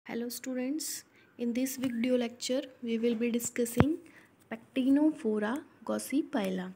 Hello students, in this video lecture we will be discussing Pectinophora gossypila.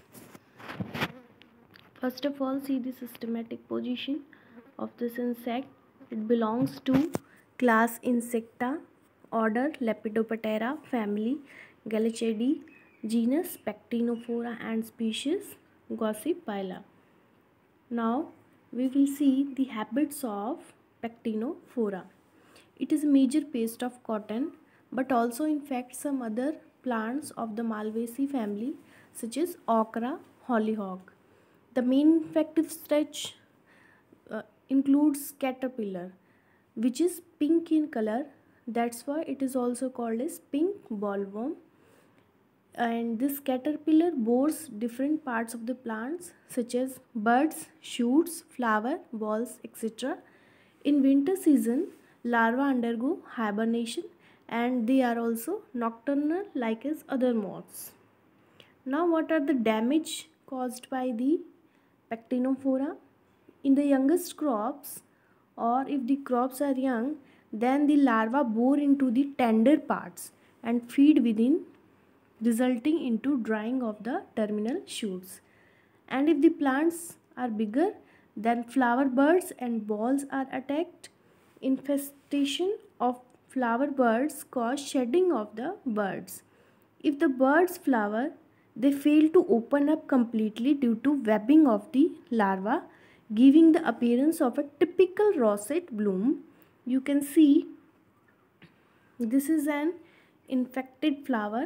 First of all, see the systematic position of this insect. It belongs to class Insecta, order Lepidoptera, family Gallicidae, genus Pectinophora and species Gossypila. Now we will see the habits of Pectinophora. It is a major pest of cotton but also infects some other plants of the Malvaceae family such as okra, hollyhock. The main infective stage includes caterpillar, which is pink in color. That's why it is also called as pink bollworm. And this caterpillar bores different parts of the plants such as buds, shoots, flower, balls, etc. In winter season, larvae undergo hibernation and they are also nocturnal like as other moths. Now what are the damage caused by the Pectinophora? In the youngest crops, or if the crops are young, then the larvae bore into the tender parts and feed within, resulting into drying of the terminal shoots. And if the plants are bigger, then flower buds and balls are attacked. Infestation of flower buds cause shedding of the buds. If the buds flower, they fail to open up completely due to webbing of the larva, giving the appearance of a typical rosette bloom. You can see this is an infected flower.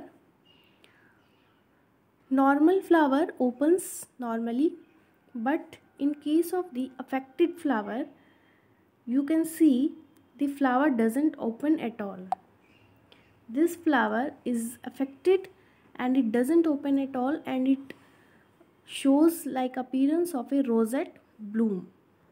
Normal flower opens normally, but in case of the affected flower, you can see the flower doesn't open at all. This flower is affected and it doesn't open at all, and it shows like appearance of a rosette bloom.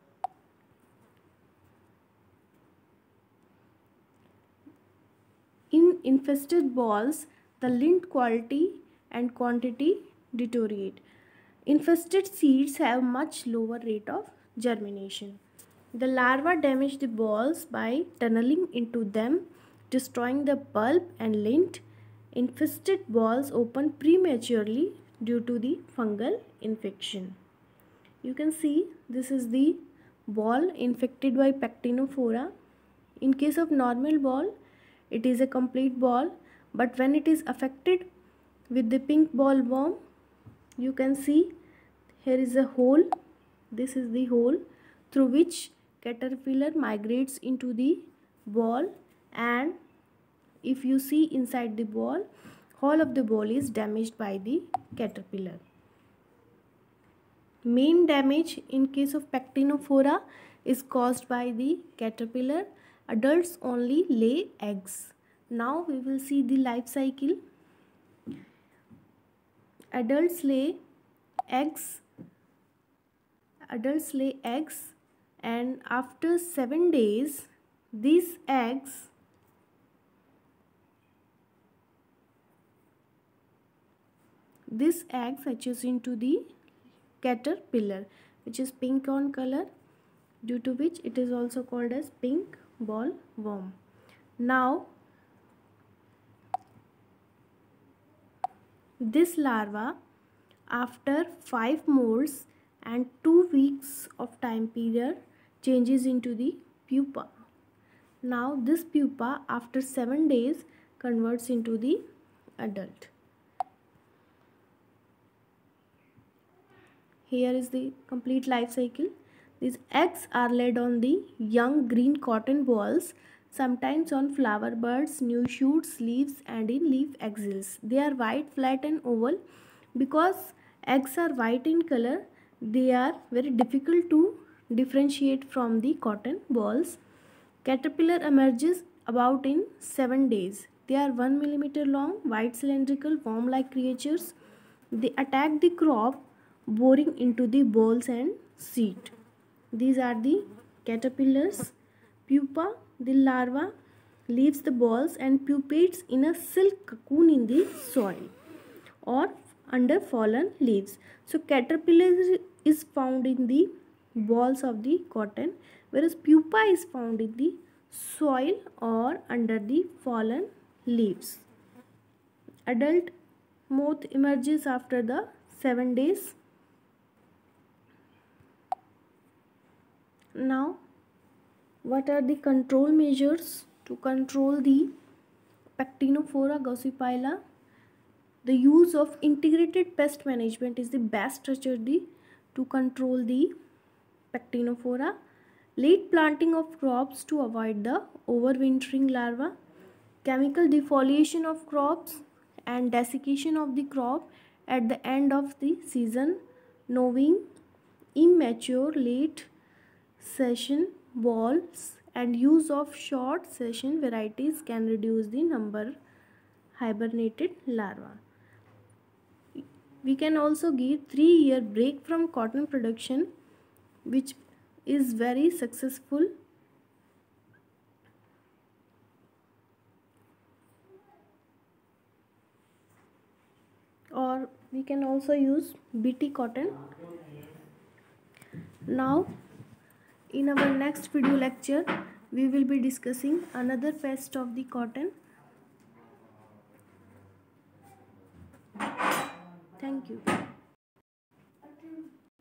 In infested balls, the lint quality and quantity deteriorate. Infested seeds have much lower rate of germination. The larvae damage the balls by tunneling into them, destroying the pulp and lint. Infested balls open prematurely due to the fungal infection. You can see this is the ball infected by Pectinophora. In case of normal ball, it is a complete ball, but when it is affected with the pink bollworm, you can see here is a hole. This is the hole through which caterpillar migrates into the ball, and if you see inside the ball, whole of the ball is damaged by the caterpillar. Main damage in case of Pectinophora is caused by the caterpillar. Adults only lay eggs. Now we will see the life cycle. Adults lay eggs. And after 7 days, these eggs hatches into the caterpillar, which is pink on color, due to which it is also called as pink bollworm. Now this larva, after 5 molts and 2 weeks of time period, changes into the pupa. Now this pupa after 7 days converts into the adult. Here is the complete life cycle. These eggs are laid on the young green cotton balls, sometimes on flower buds, new shoots, leaves, and in leaf axils. They are white, flat, and oval. Because eggs are white in color, they are very difficult to differentiate from the cotton balls. Caterpillar emerges about in 7 days. They are 1 millimeter long, white, cylindrical, worm-like creatures. They attack the crop, boring into the balls and seed. These are the caterpillars. Pupa, the larva, leaves the balls and pupates in a silk cocoon in the soil or under fallen leaves. So caterpillar is found in the balls of the cotton, whereas pupa is found in the soil or under the fallen leaves. Adult moth emerges after the 7 days. Now, what are the control measures to control the Pectinophora gossypila? The use of integrated pest management is the best strategy to control the Pectinophora. Late planting of crops to avoid the overwintering larva. Chemical defoliation of crops and desiccation of the crop at the end of the season. Knowing immature late session balls and use of short session varieties can reduce the number hibernated larvae. We can also give 3-year break from cotton production, which is very successful. Or we can also use BT cotton. Now, in our next video lecture, we will be discussing another pest of the cotton. Thank you.